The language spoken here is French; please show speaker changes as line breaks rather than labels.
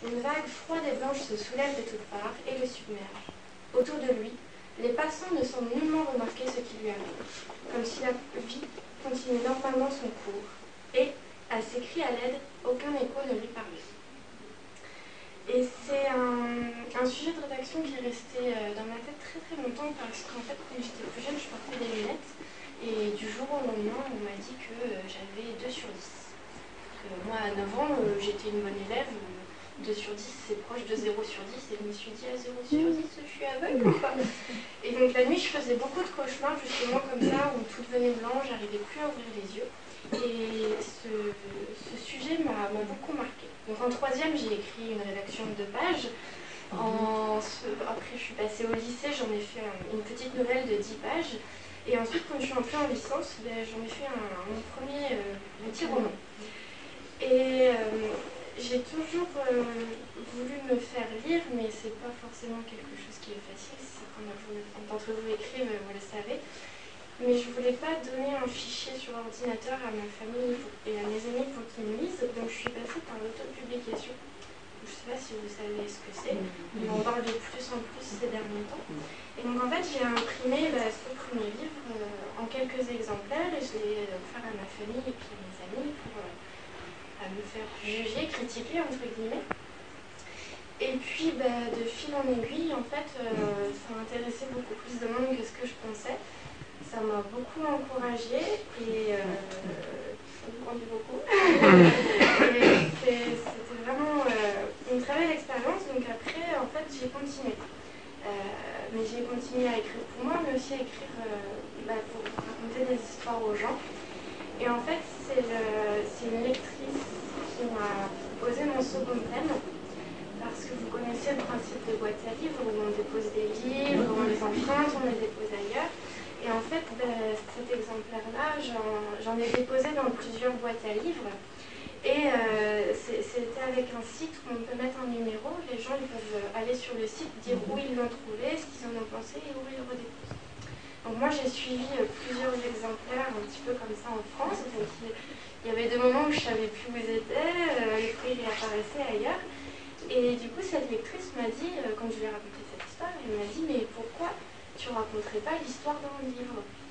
Une vague froide et blanche se soulève de toutes parts et le submerge. Autour de lui, les passants ne semblent nullement remarquer ce qui lui arrive, comme si la vie continuait normalement son cours, et, à ses cris à l'aide, aucun écho ne lui parlait. Et c'est un sujet de rédaction qui est resté dans ma tête très très longtemps parce qu'en fait, quand j'étais plus jeune, je portais des lunettes et du jour au lendemain, on m'a dit que j'avais 2 sur 10. Moi, à 9 ans, j'étais une bonne élève. 2 sur 10, c'est proche de 0 sur 10. Et je me suis dit, à 0 sur 10, je suis aveugle ou quoi? Et donc la nuit, je faisais beaucoup de cauchemars, justement comme ça, où tout devenait blanc, j'arrivais plus à ouvrir les yeux. Et ce sujet m'a beaucoup marqué. Donc en 3e, j'ai écrit une rédaction de 2 pages. Après, je suis passée au lycée, j'en ai fait une petite nouvelle de 10 pages. Et ensuite, quand je suis entrée en licence, j'en ai fait mon premier petit roman. Et j'ai toujours voulu me faire lire, mais c'est pas forcément quelque chose qui est facile. Certains d'entre vous écrivent, vous le savez. Mais je voulais pas donner un fichier sur ordinateur à ma famille et à mes amis pour qu'ils me lisent, donc je suis passée par l'autopublication. Je sais pas si vous savez ce que c'est, on en parle de plus en plus ces derniers temps. Et donc en fait, j'ai imprimé ce premier livre en quelques exemplaires et je l'ai offert à ma famille et puis à mes amis pour à me faire juger, critiquer, entre guillemets. Et puis, de fil en aiguille, en fait, ça m'intéressait beaucoup plus de monde que ce que je pensais. Ça m'a beaucoup encouragée et ça me rendait beaucoup. Et c'était vraiment une très belle expérience. Donc après, en fait, j'ai continué. Mais j'ai continué à écrire pour moi, mais aussi à écrire pour raconter des histoires aux gens. Et en fait, c'est une lectrice qui m'a proposé mon second thème, parce que vous connaissez le principe de boîte à livres, où on dépose des livres, on les emprunte, on les dépose ailleurs. Et en fait, cet exemplaire-là, j'en ai déposé dans plusieurs boîtes à livres. Et c'était avec un site où on peut mettre un numéro. Les gens ils peuvent aller sur le site, dire où ils l'ont trouvé, ce qu'ils en ont pensé et où ils le redéposent. Donc moi j'ai suivi plusieurs exemplaires un petit peu comme ça en France. Donc il y avait des moments où je ne savais plus où ils étaient, les prix réapparaissaient ailleurs. Et du coup cette lectrice m'a dit, quand je lui ai raconté cette histoire, elle m'a dit mais pourquoi tu ne raconterais pas l'histoire dans le livre?